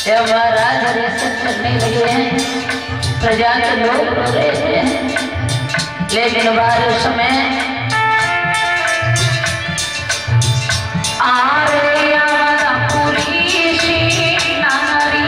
महाराज हरिश्चंद्र करने लगे हैं, प्रजा के लोग रो रहे थे, लेकिन बारिश में आ रही हमारा पूरी सी नारी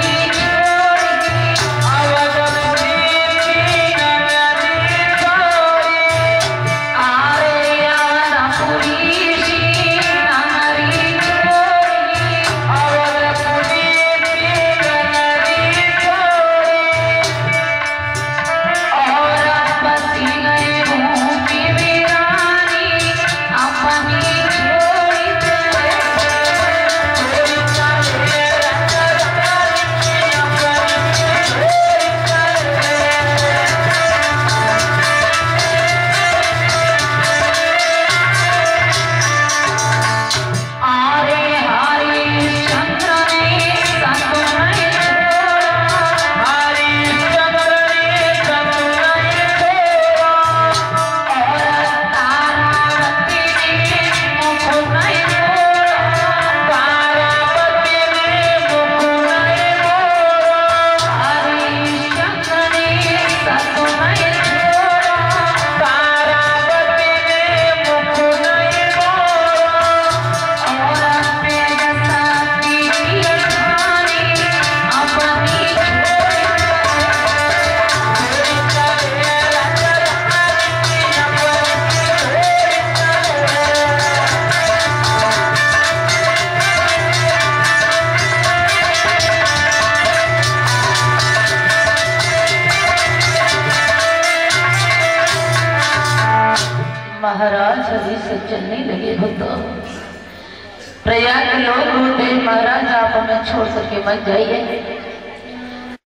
महाराज सभी से चलने लगे भक्तों। प्रयाग के लोग बोलते महाराज आप हमें छोड़ करके मत जाइए,